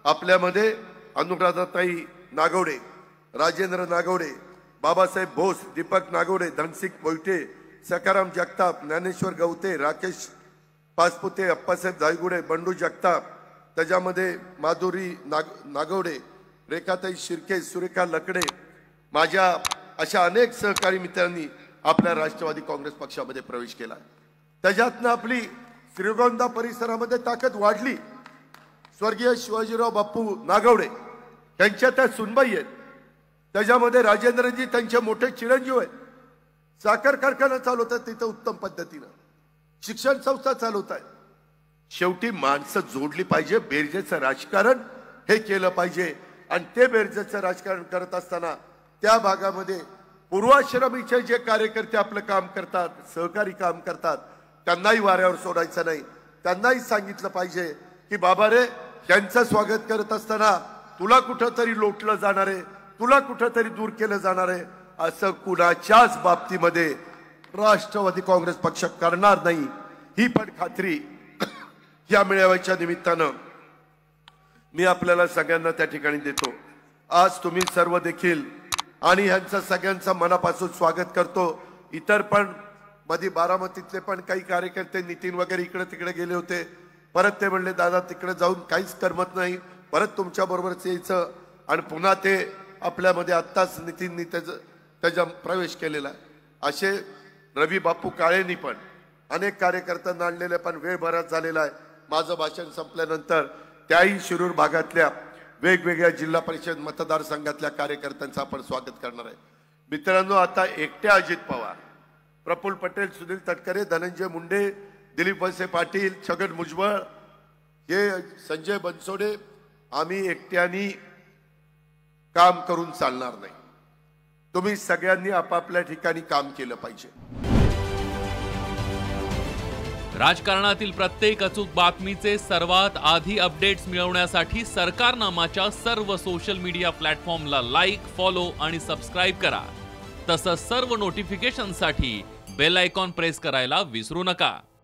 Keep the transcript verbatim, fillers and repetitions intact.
आपल्यामध्ये अनुराधाताई नागवडे, राजेंद्र नागवडे, बाबासाहेब भोस, दीपक नागवडे, धनसिंग मोहिते, सकाराम जगताप, ज्ञानेश्वर गवते, राकेश पासपुते, अप्पासाहेब जायगुडे, बंडू जगताप, त्याच्यामध्ये माधुरी नाग नागवडे, रेखाताई शिर्के, सुरेखा लकडे, माझ्या अशा अनेक सहकारी मित्रांनी आपल्या राष्ट्रवादी काँग्रेस पक्षामध्ये प्रवेश केला। त्याच्यातनं आपली श्रीगोंदा परिसरामध्ये ताकद वाढली। स्वर्गीय शिवाजीराव बापू नागवडे त्यांच्या त्या सुनबाई आहेत, त्याच्यामध्ये राजेंद्रजी त्यांचे मोठे चिरंजीव आहेत, साखर कारखाना चालवतात तिथं उत्तम पद्धतीनं, शिक्षण संस्था चालवत आहेत। शेवटी माणसं जोडली पाहिजे, बेरजेचं राजकारण हे केलं पाहिजे आणि ते बेरजेचं राजकारण करत असताना त्या भागामध्ये पूर्वाश्रमीचे जे कार्यकर्ते आपलं काम करतात, सहकारी काम करतात, त्यांनाही वाऱ्यावर सोडायचं नाही। त्यांनाही सांगितलं पाहिजे की बाबा रे, त्यांचं स्वागत करत असताना तुला कुठंतरी लोटलं जाणार आहे, तुला कुठंतरी दूर केलं जाणार आहे, असं कुणाच्याच बाबतीमध्ये राष्ट्रवादी काँग्रेस पक्ष करणार नाही, ही पण खात्री या मेळाव्याच्या निमित्तानं मी आपल्याला सगळ्यांना त्या ठिकाणी देतो। आज तुम्ही सर्व देखील आणि ह्यांचं सगळ्यांचं मनापासून स्वागत करतो। इतर पण मध्ये बारामतीतले पण काही कार्यकर्ते नितीन वगैरे इकडे तिकडे गेले होते, परत ते म्हणले दादा तिकडे जाऊन काहीच करमत नाही, परत तुमच्या बरोबरच यायचं, आणि पुन्हा ते आपल्यामध्ये आत्ताच नितीननी त्याचं त्याचा प्रवेश केलेला आहे। असे रवी बापू काळेंनी पण अनेक कार्यकर्त्यांना आणलेले, पण वेळ बराच झालेला आहे। माझं भाषण संपल्यानंतर त्याही शिरूर भागातल्या वेगवेगळ्या जिल्हा परिषद मतदारसंघातल्या कार्यकर्त्यांचं आपण स्वागत करणार आहे। मित्रांनो, आता एकट्या अजित पवार, प्रफुल्ल पटेल, सुनील तटकरे, धनंजय मुंडे, दिलीप वळसे पाटील, छगन भुजबळ, हे संजय बनसोडे, आम्ही एकट्यानी काम करून चालणार नाही। तुम्ही सगळ्यांनी आपापल्या ठिकाणी काम केलं पाहिजे। राजकारणातील प्रत्येक अचूक बातमीचे सर्वात आधी अपडेट्स मिळवण्यासाठी सरकारनामाच्या सर्व सोशल मीडिया प्लॅटफॉर्मला लाईक, फॉलो आणि सबस्क्राईब करा। तसंच सर्व नोटिफिकेशनसाठी बेल आयकॉन प्रेस करायला विसरू नका।